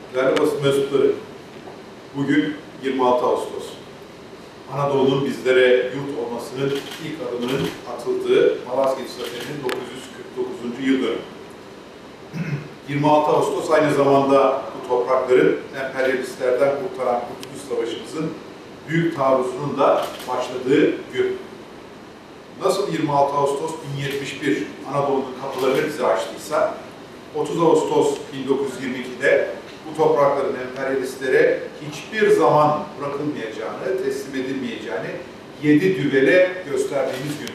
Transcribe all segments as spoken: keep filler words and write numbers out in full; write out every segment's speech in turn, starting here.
Değerli basın mensupları, bugün yirmi altı Ağustos. Anadolu'nun bizlere yurt olmasının ilk adımının atıldığı Malazgirt Zaferi'nin dokuz yüz kırk dokuzuncu yıl dönümü. yirmi altı Ağustos aynı zamanda bu toprakların emperyalistlerden kurtaran Kurtuluş Savaşımızın büyük taarruzunun da başladığı gün. Nasıl yirmi altı Ağustos bin yetmiş bir Anadolu'nun kapılarını bize açtıysa, otuz Ağustos bin dokuz yüz yirmi iki'de bu toprakların emperyalistlere hiçbir zaman bırakılmayacağını, teslim edilmeyeceğini yedi düvele gösterdiğimiz gündür.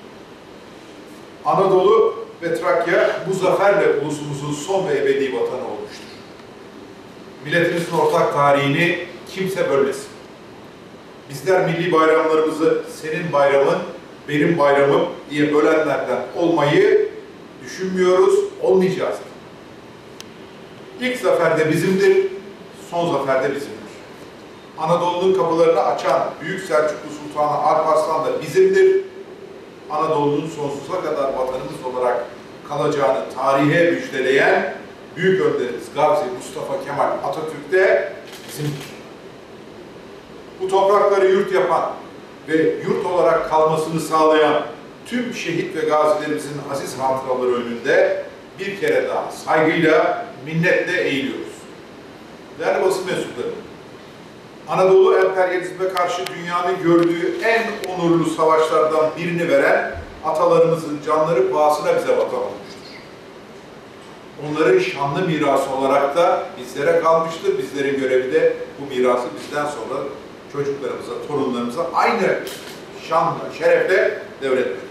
Anadolu ve Trakya bu zaferle ulusumuzun son ve ebedi vatanı olmuştur. Milletimizin ortak tarihini kimse bölmesin. Bizler milli bayramlarımızı senin bayramın, benim bayramım diye bölenlerden olmayı düşünmüyoruz, olmayacağız. İlk zafer de bizimdir, son zafer de bizimdir. Anadolu'nun kapılarını açan Büyük Selçuklu Sultanı Alparslan da bizimdir. Anadolu'nun sonsuza kadar vatanımız olarak kalacağını tarihe müjdeleyen büyük önderimiz Gazi Mustafa Kemal Atatürk de bizimdir. Bu toprakları yurt yapan ve yurt olarak kalmasını sağlayan tüm şehit ve gazilerimizin aziz hatıraları önünde bir kere daha saygıyla, minnetle eğiliyoruz. Değerli basın mensupları, Anadolu emperyalizme karşı dünyanın gördüğü en onurlu savaşlardan birini veren atalarımızın canları pahasına bize vatan olmuştur. Onların şanlı mirası olarak da bizlere kalmıştır. Bizlerin görevi de bu mirası bizden sonra çocuklarımıza, torunlarımıza aynı şanla, şerefle devretmektir.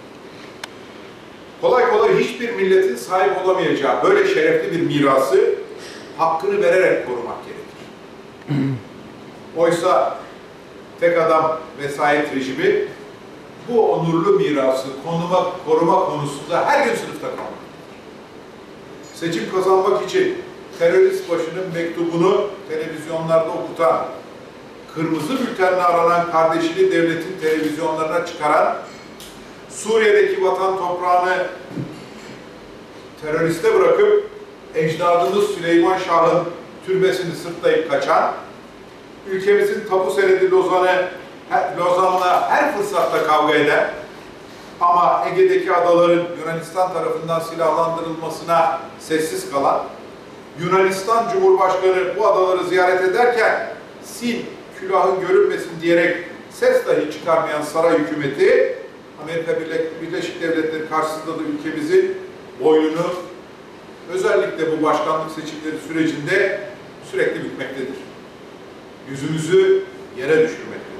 Kolay kolay hiçbir milletin sahip olamayacağı böyle şerefli bir mirası hakkını vererek korumak gerekir. Oysa tek adam vesayet rejimi bu onurlu mirası konuma, koruma konusunda her gün sınıfta kalmaktadır. Seçim kazanmak için terörist başının mektubunu televizyonlarda okutan, kırmızı bültenle aranan kardeşini devletin televizyonlarına çıkaran, Suriye'deki vatan toprağını teröriste bırakıp ecdadımız Süleyman Şah'ın türbesini sırtlayıp kaçan, ülkemizin tapu senedi Lozan'ı Lozan'la her fırsatta kavga eden ama Ege'deki adaların Yunanistan tarafından silahlandırılmasına sessiz kalan, Yunanistan Cumhurbaşkanı bu adaları ziyaret ederken sil, külahın görünmesin diyerek ses dahi çıkarmayan saray hükümeti, Amerika Birleşik Devletleri karşısında da ülkemizin boynunu özellikle bu başkanlık seçimleri sürecinde sürekli bükmektedir. Yüzümüzü yere düşürmektedir.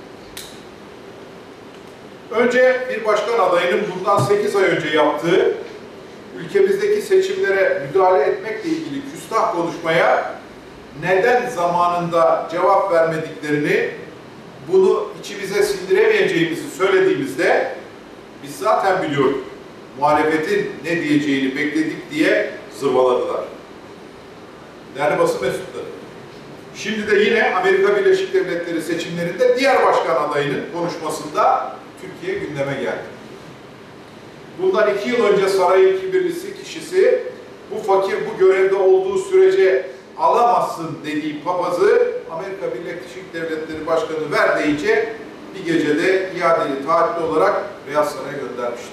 Önce bir başkan adayının bundan sekiz ay önce yaptığı ülkemizdeki seçimlere müdahale etmekle ilgili küstah konuşmaya neden zamanında cevap vermediklerini, bunu içimize sindiremeyeceğimizi söylediğimizde biz zaten biliyorduk. Muhalefetin ne diyeceğini bekledik diye zırvaladılar. Değerli basın mensupları, şimdi de yine Amerika Birleşik Devletleri seçimlerinde diğer başkan adayının konuşmasında Türkiye gündeme geldi. Bundan iki yıl önce sarayın kibirlisi kişisi bu fakir bu görevde olduğu sürece alamazsın dediği papazı Amerika Birleşik Devletleri Başkanı ver deyince bir gecede iadeli taahhütlü olarak Beyaz Saray'a göndermişti.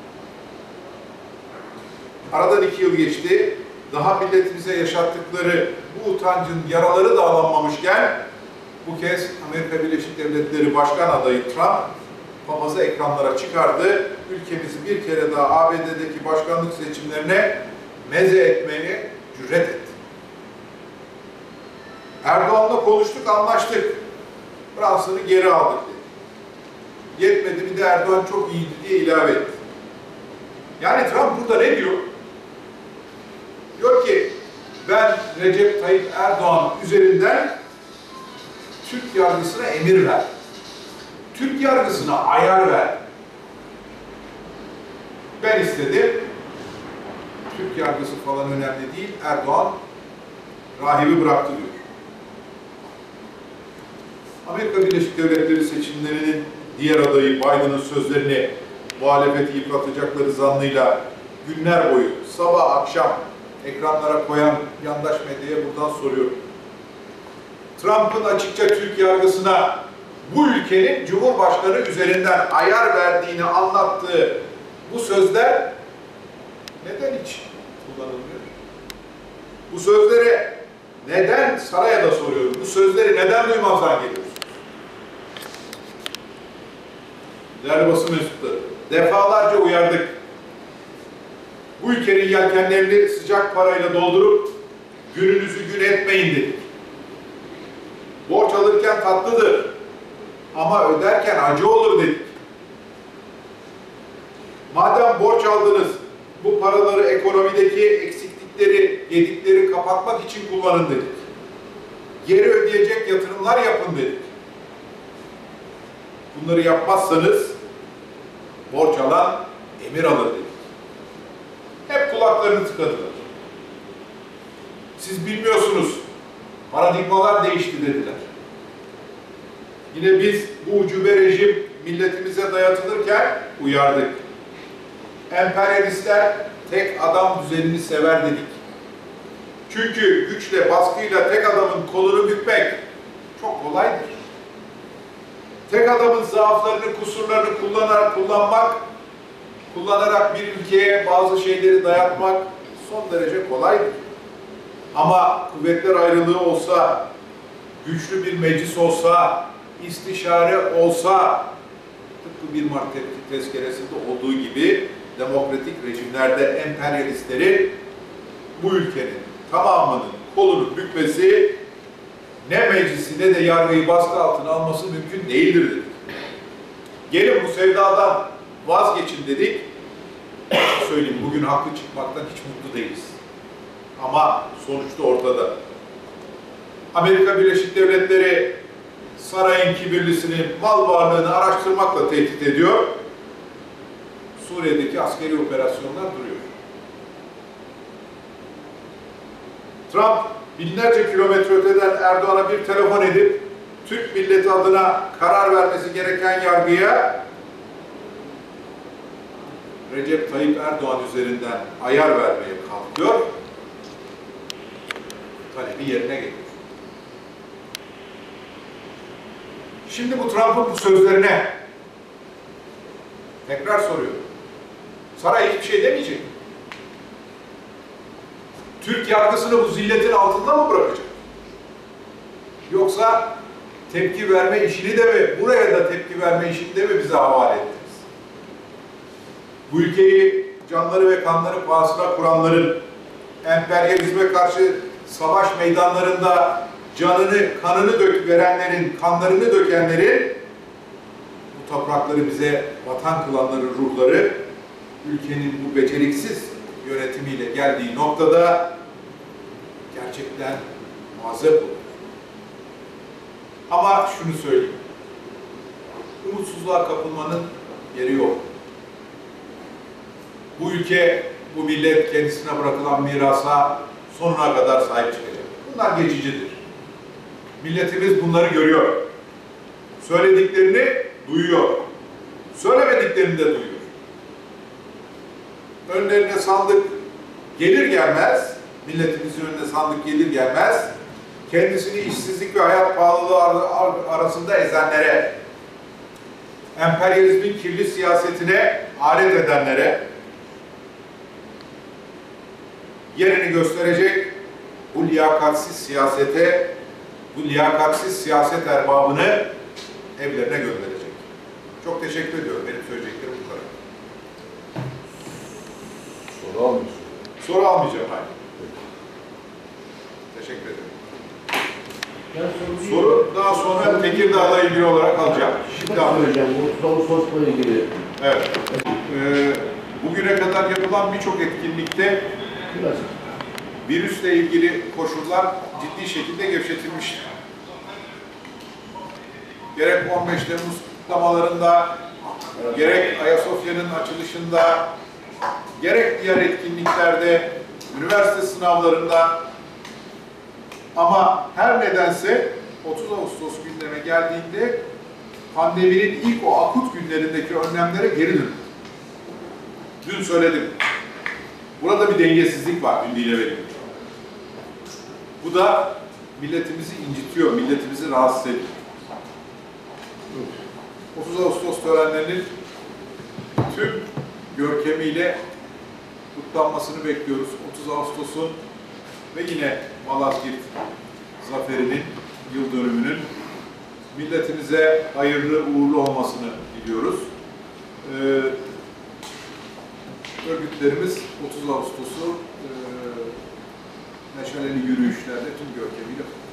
Aradan iki yıl geçti. Daha milletimize yaşattıkları bu utancın yaraları da alanmamışken bu kez Amerika Birleşik Devletleri Başkan adayı Trump papazı ekranlara çıkardı. Ülkemizi bir kere daha A B D'deki başkanlık seçimlerine meze etmeye cüret etti. Erdoğan'la konuştuk, anlaştık. Fransa'nı geri aldık dedi. Yetmedi, bir de Erdoğan çok iyiydi diye ilave etti. Yani Trump burada ne diyor? Diyor ki, ben Recep Tayyip Erdoğan üzerinden Türk yargısına emir ver. Türk yargısına ayar ver. Ben istedim. Türk yargısı falan önemli değil. Erdoğan rahibi bıraktı diyor. Amerika Birleşik Devletleri seçimlerinin diğer adayı Biden'ın sözlerini muhalefeti yıpratacakları zannıyla günler boyu sabah akşam ekranlara koyan yandaş medyaya buradan soruyorum. Trump'ın açıkça Türk yargısına bu ülkenin Cumhurbaşkanı üzerinden ayar verdiğini anlattığı bu sözler neden hiç kullanılmıyor? Bu sözleri neden, saraya da soruyorum, bu sözleri neden duymazdan geliyorsunuz? Değerli basın mensupları, defalarca uyardık. Bu ülkenin yelkenlerini sıcak parayla doldurup gününüzü gün etmeyin dedik. Borç alırken tatlıdır ama öderken acı olur dedik. Madem borç aldınız, bu paraları ekonomideki eksiklikleri, gedikleri kapatmak için kullanın dedik. Geri ödeyecek yatırımlar yapın dedik. Bunları yapmazsanız borç alan emir alır dedik. Hep kulaklarını tıkadılar. Siz bilmiyorsunuz, paradigmalar değişti dediler. Yine biz bu ucube rejim milletimize dayatılırken uyardık. Emperyalistler tek adam düzenini sever dedik. Çünkü güçle, baskıyla tek adamın kolunu bükmek çok kolaydır. Tek adamın zaaflarını, kusurlarını kullanarak kullanmak, kullanarak bir ülkeye bazı şeyleri dayatmak son derece kolaydır. Ama kuvvetler ayrılığı olsa, güçlü bir meclis olsa, istişare olsa, tıpkı bir Mart tezkeresinde olduğu gibi demokratik rejimlerde emperyalistleri bu ülkenin tamamının kolunu bükmesi, ne meclisi ne de yargıyı baskı altına alması mümkün değildir dedik. Gelin bu sevdadan vazgeçin dedik. Söyleyeyim, bugün haklı çıkmaktan hiç mutlu değiliz. Ama sonuçta ortada. Amerika Birleşik Devletleri sarayın kibirlisini, mal varlığını araştırmakla tehdit ediyor. Suriye'deki askeri operasyonlar duruyor. Trump binlerce kilometre öteden Erdoğan'a bir telefon edip Türk milleti adına karar vermesi gereken yargıya Recep Tayyip Erdoğan üzerinden ayar vermeye kalkıyor. Talebi yerine geliyor. Şimdi bu Trump'ın bu sözlerine tekrar soruyorum. Saray hiçbir şey demeyecek mi? Türk yargısını bu zilletin altında mı bırakacak? Yoksa tepki verme işini de mi, buraya da tepki verme işini de mi bize havale ettiniz? Bu ülkeyi canları ve kanları pahasına kuranların, emperyalizme karşı savaş meydanlarında canını, kanını dök verenlerin, kanlarını dökenlerin, bu toprakları bize vatan kılanların ruhları, ülkenin bu beceriksiz yönetimiyle geldiği noktada gerçekten muazzep olur. Ama şunu söyleyeyim, umutsuzluğa kapılmanın yeri yok. Bu ülke, bu millet kendisine bırakılan mirasa sonuna kadar sahip çıkacak. Bunlar geçicidir. Milletimiz bunları görüyor. Söylediklerini duyuyor. Söylemediklerini de duyuyor. Önlerine sandık gelir gelmez, milletimizin önüne sandık gelir gelmez, kendisini işsizlik ve hayat pahalılığı arasında ezenlere, emperyalizmin kirli siyasetine alet edenlere yerini gösterecek, bu liyakatsiz siyasete, bu liyakatsiz siyaset erbabını evlerine gönderecek. Çok teşekkür ediyorum. Benim söyleyeceklerim bu kadar. Soru almayacağım. Soru almayacağım. Hayır. Teşekkür ederim. Soru daha sonra Tekirdağ'la ilgili olarak alacağım. Şimdi alacağım. Bu Ağustos'la ilgili. Evet. Ee, bugüne kadar yapılan birçok etkinlikte Klasik. virüsle ilgili koşullar ciddi şekilde gevşetilmiştir. Gerek on beş Temmuz kutlamalarında, evet, gerek Ayasofya'nın açılışında, gerek diğer etkinliklerde, üniversite sınavlarında, ama her nedense otuz Ağustos gündeme geldiğinde pandeminin ilk o akut günlerindeki önlemlere geri döndü. Dün söyledim. Burada bir dengesizlik var, dün dile verilmiş. Bu da milletimizi incitiyor, milletimizi rahatsız ediyor. otuz Ağustos törenlerinin tüm görkemiyle kutlanmasını bekliyoruz. otuz Ağustos'un ve yine Malazgirt zaferinin yıl dönümünün milletimize hayırlı uğurlu olmasını diliyoruz. Ee, örgütlerimiz otuz Ağustos'u e, neşeli yürüyüşlerle tüm görkemiyle